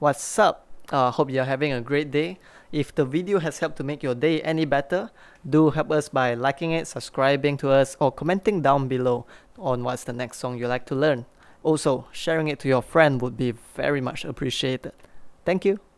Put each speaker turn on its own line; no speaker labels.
What's up? Hope you're having a great day. If the video has helped to make your day any better, do help us by liking it, subscribing to us, or commenting down below on what's the next song you like to learn. Also, sharing it to your friend would be very much appreciated. Thank you.